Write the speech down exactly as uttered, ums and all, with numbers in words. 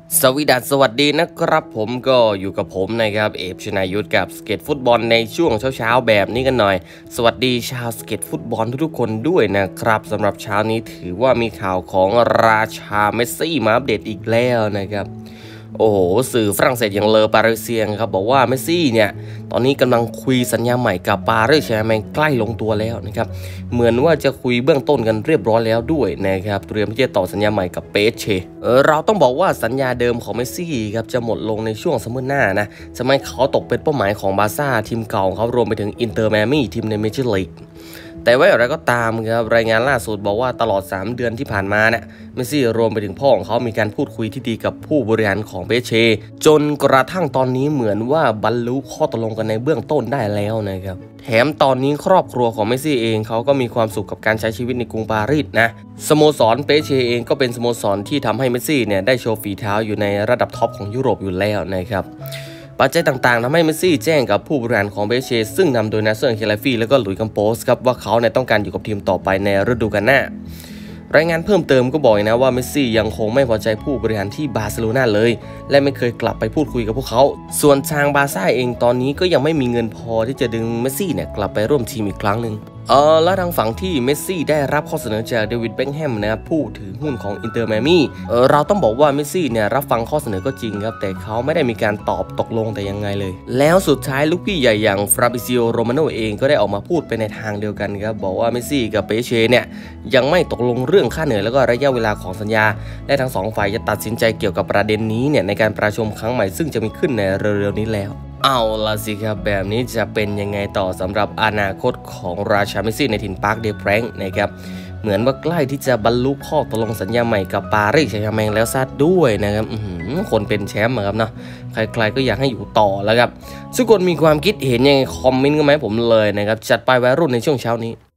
สวีดัสสวัสดีนะครับผมก็อยู่กับผมนะครับเอฟชนายุทธกับสเก็ตฟุตบอลในช่วงเช้าๆแบบนี้กันหน่อยสวัสดีชาวสเก็ตฟุตบอลทุกๆคนด้วยนะครับสำหรับเช้านี้ถือว่ามีข่าวของราชาเมสซี่มาอัปเดตอีกแล้วนะครับโอ้โหสื่อฝรั่งเศสอย่างเลอปารีเซียงครับบอกว่าเมสซี่เนี่ยตอนนี้กำลังคุยสัญญาใหม่กับปารีสแซงต์แชร์แมงใกล้ลงตัวแล้วนะครับเหมือนว่าจะคุยเบื้องต้นกันเรียบร้อยแล้วด้วยนะครับเตรียมที่จะต่อสัญญาใหม่กับเปเชเออเราต้องบอกว่าสัญญาเดิมของเมสซี่ครับจะหมดลงในช่วงซัมเมอร์หน้านะทำไมเขาตกเป็นเป้าหมายของบาร์ซ่าทีมเก่าเขารวมไปถึงอินเตอร์แมมี่ทีมในเมเจอร์ลีกแต่ว่าอย่างไรก็ตามครับรายงานล่าสุดบอกว่าตลอดสามเดือนที่ผ่านมาเนี่ยเมสซี่รวมไปถึงพ่อของเขามีการพูดคุยที่ดีกับผู้บริหารของเปเชจนกระทั่งตอนนี้เหมือนว่าบรรลุข้อตกลงกันในเบื้องต้นได้แล้วนะครับแถมตอนนี้ครอบครัวของเมสซี่เองเขาก็มีความสุขกับการใช้ชีวิตในกรุงปารีสนะสโมสรเปเชเองก็เป็นสโมสรที่ทำให้เมสซี่เนี่ยได้โชว์ฝีเท้าอยู่ในระดับท็อปของยุโรปอยู่แล้วนะครับปัจจัยต่างๆทำให้เมสซี่แจ้งกับผู้บริหารของเปเชซึ่งนำโดยนาเซอร์เคลาฟี่และก็หลุยส์กัมโปสครับว่าเขาเนี่ยต้องการอยู่กับทีมต่อไปในฤดูกาลหน้ารายงานเพิ่มเติมก็บอกนะว่าเมสซี่ยังคงไม่พอใจผู้บริหารที่บาร์เซโลนาเลยและไม่เคยกลับไปพูดคุยกับพวกเขาส่วนทางบาร์ซ่าเองตอนนี้ก็ยังไม่มีเงินพอที่จะดึงเมสซี่เนี่ยกลับไปร่วมทีมอีกครั้งหนึ่งเออและทางฝั่งที่เมสซี่ได้รับข้อเสนอจากเดวิดเบ็คแฮมนะครับผู้ถือหุ้นของอินเตอร์แมมี่เออเราต้องบอกว่าเมสซี่เนี่ยรับฟังข้อเสนอก็จริงครับแต่เขาไม่ได้มีการตอบตกลงแต่ยังไงเลยแล้วสุดท้ายลูกพี่ใหญ่อย่างฟราบิซิโอโรมาโนเองก็ได้ออกมาพูดไปในทางเดียวกันครับบอกว่าเมสซี่กับเปเชเนี่ยยังไม่ตกลงเรื่องค่าเหนื่อยแล้วก็ระยะเวลาของสัญญาและทั้งสองฝ่ายจะตัดสินใจเกี่ยวกับประเด็นนี้เนี่ยในการประชุมครั้งใหม่ซึ่งจะมีขึ้นในเร็วๆนี้แล้วเอาล่ะสิครับแบบนี้จะเป็นยังไงต่อสำหรับอนาคตของราชาเมสซี่ในถิ่นปาร์คเดย์แพรงค์นะครับเหมือนว่าใกล้ที่จะบรรลุข้อตกลงสัญญาใหม่กับปารีสแซงต์แชร์แมงแล้วซะด้วยนะครับคนเป็นแชมป์ครับเนาะใครๆก็อยากให้อยู่ต่อแล้วครับทุกคนมีความคิดเห็นยังไงคอมเมนต์กันไหมผมเลยนะครับจัดไปวัยรุ่นในช่วงเช้านี้